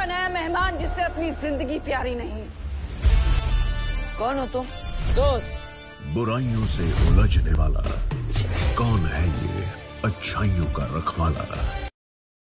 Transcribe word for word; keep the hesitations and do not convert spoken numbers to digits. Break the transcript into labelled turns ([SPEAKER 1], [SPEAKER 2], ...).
[SPEAKER 1] का नया मेहमान जिससे अपनी जिंदगी प्यारी नहीं। कौन हो तुम? दोस्त।
[SPEAKER 2] बुराइयों से उलझने वाला कौन है ये अच्छाइयों का रखवाला?